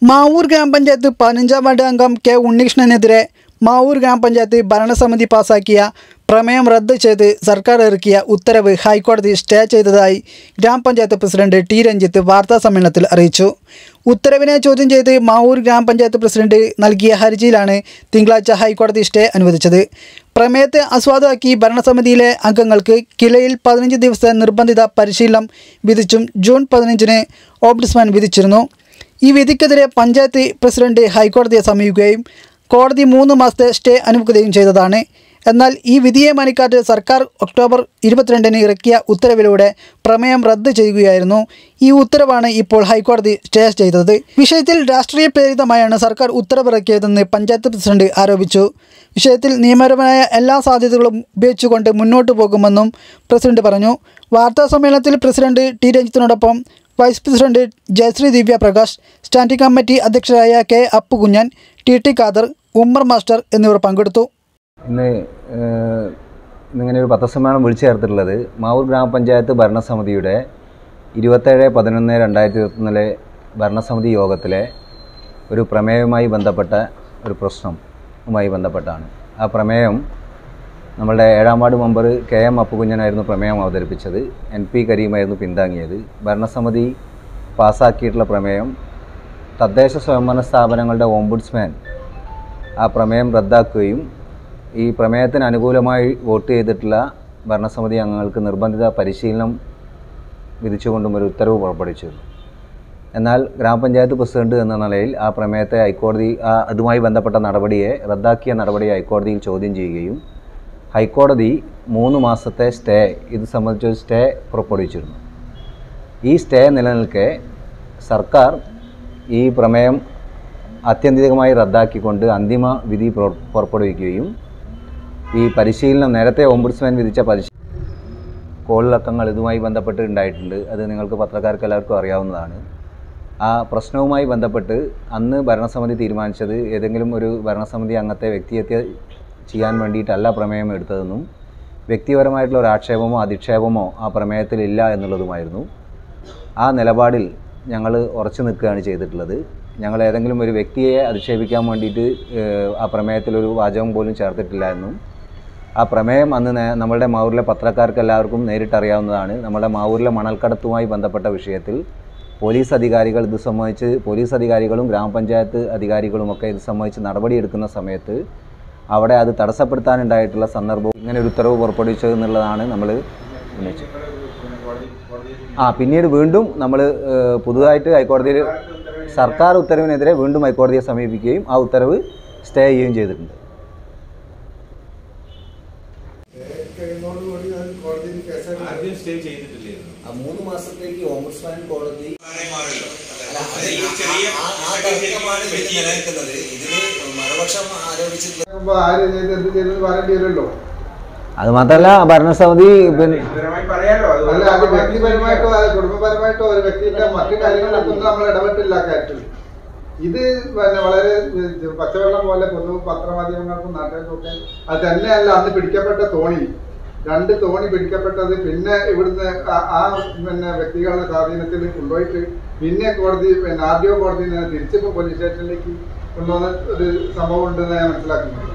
മാവൂർ ഗ്രാമപഞ്ചായത്ത് 15-ാം വാർഡ് അംഗം കെ ഉണ്ണികൃഷ്ണനെതിരെ മാവൂർ ഗ്രാമപഞ്ചായത്ത് ഭരണസമിതി പാസാക്കിയ പ്രമേയം റദ്ദ് ചെയ്ത് സർക്കാർ ഇറക്കിയ ഉത്തരവ് ഹൈക്കോടതി സ്റ്റേ ചെയ്തതായി ഗ്രാമപഞ്ചായത്ത് പ്രസിഡന്റ് ടി രഞ്ജിത്ത് വാർത്താസമ്മേളനത്തിൽ അറിയിച്ചു. ഉത്തരവിനെ ചോദ്യം ചെയ്ത് മാവൂർ ഗ്രാമപഞ്ചായത്ത് പ്രസിഡന്റ് നൽകിയ ഹർജിയിലാണ് തിങ്കളാഴ്ച ഹൈക്കോടതി സ്റ്റേ അനുവദിച്ചത്. പ്രമേയത്തെ അസ്വാദാക്കി ഭരണസമിതിയിലെ അംഗങ്ങൾക്ക് കിലയിൽ 15 ദിവസത്തെ നിർബന്ധിത പരിശീലനം വിധിച്ചും ജൂൺ 15-ന് ഓംബുഡ്സ്മാൻ വിധിച്ചിരുന്നു. ഈ വിധിക്കെതിരെ പഞ്ചായത്ത് പ്രസിഡന്റ് ഹൈക്കോടതിയെ സമീപിക്കുകയും കോടതി 3 മാസത്തെ സ്റ്റേ അനുവദിക്കുകയും ചെയ്തതാണ്. എന്നാൽ ഈ വിധിയെ മാനിക്കാതെ സർക്കാർ ഒക്ടോബർ 22-ന് ഇറക്കിയ ഉത്തരവിലൂടെ പ്രമേയം റദ്ദ് ചെയ്യുകയായിരുന്നു. ഈ ഉത്തരവാണ് ഇപ്പോൾ ഹൈക്കോടതി സ്റ്റേ ചെയ്തത്. വിഷയത്തിൽ രാഷ്ട്രീയ പ്രേരിതമായാണ് സർക്കാർ ഉത്തരവിറക്കിയതെന്ന് പഞ്ചായത്ത് പ്രസിഡന്റ് ആരോപിച്ചു. വിഷയത്തിൽ നിയമപരമായ എല്ലാ സാധ്യതകളും ഉപയോഗിച്ചുകൊണ്ട് മുന്നോട്ട് പോകുമെന്നും പ്രസിഡന്റ് പറഞ്ഞു. വാർത്താസമ്മേളനത്തിൽ പ്രസിഡന്റ് ടി രഞ്ജിത്തിനോടൊപ്പം vice president Jayashree Divya Prakash, standing committee അധ്യക്ഷരായ K Appukunjan, T Khader, Ummer master എന്നിവർ പങ്കെടുത്തു. ഇന്നിങ്ങനെ ഒരു പത്രസമ്മേളനം വിളിച്ചു ചേർത്തിട്ടുള്ളത് മാവൂർ ഗ്രാമപഞ്ചായത്ത് ഭരണസമിതിയുടെ 27/11/2021 ഭരണസമിതി യോഗത്തിലെ ഒരു പ്രമേയവുമായി ബന്ധപ്പെട്ട ഒരു പ്രശ്നവുമായി ബന്ധപ്പെട്ടാണ്. ആ പ്രമേയം നമ്മളുടെ 7-ാം വാർഡ് മെമ്പർ കെ എം അപ്പുകുഞ്ഞനായിരുന്നു പ്രമേയം അവതരിപ്പിച്ചത്. NP കരീമായിരുന്നു പിന്താങ്ങിയത്. ഭരണസമിതി പാസ്സാക്കിയിട്ടുള്ള പ്രമേയം തദ്ദേശ സ്വയംഭരണ സ്ഥാപനങ്ങളുടെ ഓംബുഡ്സ്മാൻ ആ പ്രമേയം റദ്ദാക്കുകയും ഈ പ്രമേയത്തിന് അനുകൂലമായി വോട്ട് ചെയ്തിട്ടുള്ള ഭരണസമിതി അംഗങ്ങൾക്ക് നിർബന്ധിത പരിശീലനം വിധിച്ചുകൊണ്ടും ഒരു ഉത്തരവ് പുറപ്പെടുവിച്ചിരുന്നു. എന്നാൽ ഗ്രാമപഞ്ചായത്ത് പ്രസിഡന്റ് എന്ന നിലയിൽ ആ പ്രമേയത്തെ ഹൈക്കോടതി അതുമായി ബന്ധപ്പെട്ട നടപടിയെ റദ്ദാക്കിയ നടപടിയെ ഹൈക്കോടതിയിൽ ചോദ്യം ചെയ്യുകയും ഹൈക്കോടതി 3 മാസത്തെ സ്റ്റേ ഇത് സംബന്ധിച്ചൊരു സ്റ്റേ പുറപ്പെടുവിച്ചിരുന്നു. ഈ സ്റ്റേ നിലനിൽക്കെ സർക്കാർ ഈ പ്രമേയം ആത്യന്തികമായി റദ്ദാക്കിക്കൊണ്ട് അന്തിമ വിധി പുറപ്പെടുവിക്കുകയും ഈ പരിശീലനം നേരത്തെ ഓംബുഡ്സ്മാൻ വിധിച്ച കോളിളക്കങ്ങൾ ഇതുമായി ബന്ധപ്പെട്ട് ഉണ്ടായിട്ടുണ്ട്. അത് നിങ്ങൾക്ക് പത്രക്കാർക്ക് എല്ലാവർക്കും അറിയാവുന്നതാണ്. ആ പ്രശ്നവുമായി ബന്ധപ്പെട്ട് അന്ന് ഭരണസമിതി തീരുമാനിച്ചത് ഏതെങ്കിലും ഒരു ഭരണസമിതി അംഗത്തെ വ്യക്തിഹത്യ ചെയ്യാൻ വേണ്ടിയിട്ടല്ല പ്രമേയം എടുത്തതെന്നും വ്യക്തിപരമായിട്ടുള്ള ഒരു ആക്ഷേപമോ അധിക്ഷേപമോ ആ പ്രമേയത്തിലില്ല എന്നുള്ളതുമായിരുന്നു. ആ നിലപാടിൽ ഞങ്ങൾ ഉറച്ചു നിൽക്കുകയാണ് ചെയ്തിട്ടുള്ളത്. ഞങ്ങൾ ഏതെങ്കിലും ഒരു വ്യക്തിയെ അധിക്ഷേപിക്കാൻ വേണ്ടിയിട്ട് ആ പ്രമേയത്തിലൊരു വാചകം പോലും ചേർത്തിട്ടില്ല എന്നും ആ പ്രമേയം അന്ന് നമ്മളുടെ മാവൂരിലെ പത്രക്കാർക്ക് എല്ലാവർക്കും നേരിട്ടറിയാവുന്നതാണ്. നമ്മുടെ മാവൂരിലെ മണൽക്കടത്തുമായി ബന്ധപ്പെട്ട വിഷയത്തിൽ പോലീസ് അധികാരികളും ഗ്രാമപഞ്ചായത്ത് അധികാരികളുമൊക്കെ ഇത് സംബന്ധിച്ച് നടപടിയെടുക്കുന്ന സമയത്ത് അവിടെ അത് തടസ്സപ്പെടുത്താനുണ്ടായിട്ടുള്ള സന്ദർഭവും ഇങ്ങനെ ഒരു ഉത്തരവ് പുറപ്പെടുവിച്ചതെന്നുള്ളതാണ് നമ്മൾ ഉന്നയിച്ചത്. പിന്നീട് വീണ്ടും നമ്മൾ പുതുതായിട്ട് ഹൈക്കോടതിയിൽ സർക്കാർ ഉത്തരവിനെതിരെ വീണ്ടും ഹൈക്കോടതിയെ സമീപിക്കുകയും ആ ഉത്തരവ് സ്റ്റേ ചെയ്യുകയും ചെയ്തിട്ടുണ്ട്. ആ 3 മാസത്തേക്ക് ഓംബുഡ്സ്മാൻ കോടതി നിലനിൽക്കുന്നത് ഇതിന് മറുപക്ഷം ആരോപിച്ചിട്ടുള്ള അത് മാത്രമല്ല ഭരണസമിതി വ്യക്തിപരമായിട്ടോ കുടുംബപരമായിട്ടോ ഒരു വ്യക്തിയുടെ മറ്റു കാര്യങ്ങളൊന്നും നമ്മൾ ഇടപെട്ടില്ല കാര്യത്തിൽ. ഇത് വളരെ പച്ചവെള്ളം പോലെ പൊതു പത്രമാധ്യമങ്ങൾക്കും നാട്ടുകാർക്കൊക്കെ അത് തന്നെയല്ല. അന്ന് പിടിക്കപ്പെട്ട തോണി 2 തോണി പിടിക്കപ്പെട്ടത് പിന്നെ ഇവിടുന്ന് ആ വ്യക്തികളുടെ സ്വാധീനത്തിൽ കൊണ്ടുപോയിട്ട് പിന്നെ കോടതി RDO കോടതിയിൽ നിന്ന് തിരിച്ചിപ്പോൾ പോലീസ് സ്റ്റേഷനിലേക്ക് കൊണ്ടുവന്ന ഒരു സംഭവം ഉണ്ടെന്ന് ഞാൻ മനസ്സിലാക്കുന്നു.